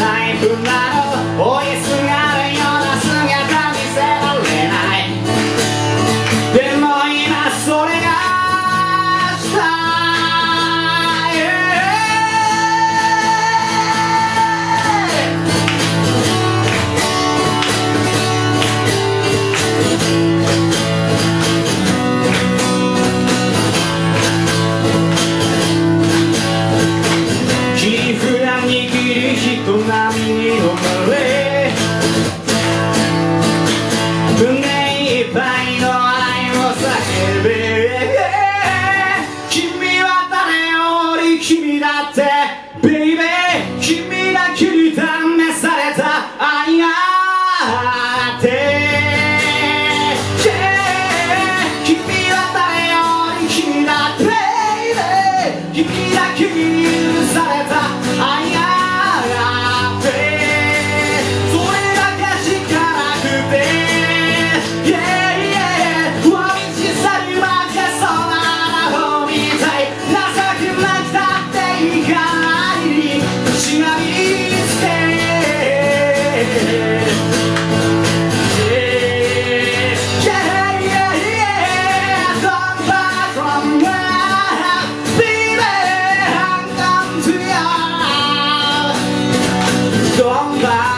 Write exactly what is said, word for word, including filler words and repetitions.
タイプなの追いすがるような姿見せられないでも今それがした人波に飲まれ胸いっぱいの愛を叫べ君は誰より君だってベイベー君だけに試された愛があって君は誰より君だってベイベー君だけに許された愛がDon't